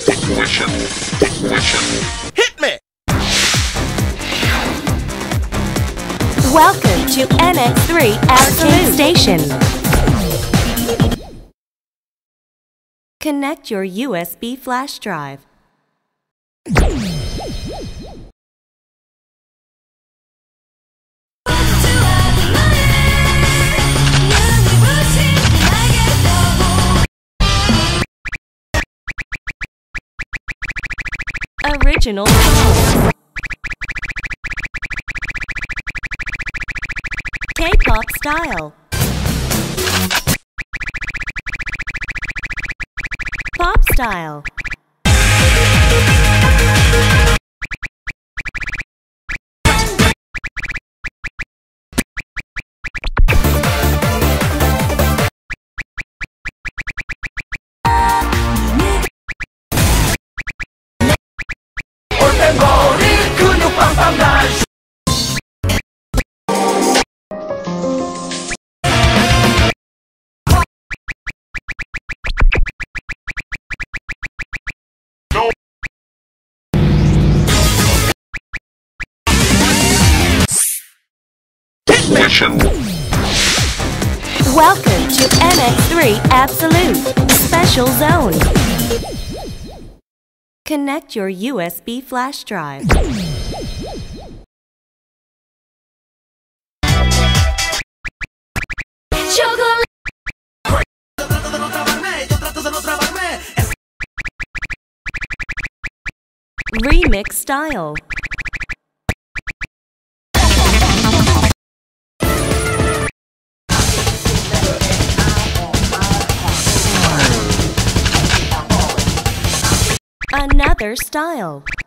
Ignition. Hit me! Welcome to NX3 Arcade Station. Connect your USB flash drive. Original songs. K-pop style. Pop style. Ignition. Welcome to NX3 Absolute Special Zone. Connect your USB flash drive. Remix style. Another style.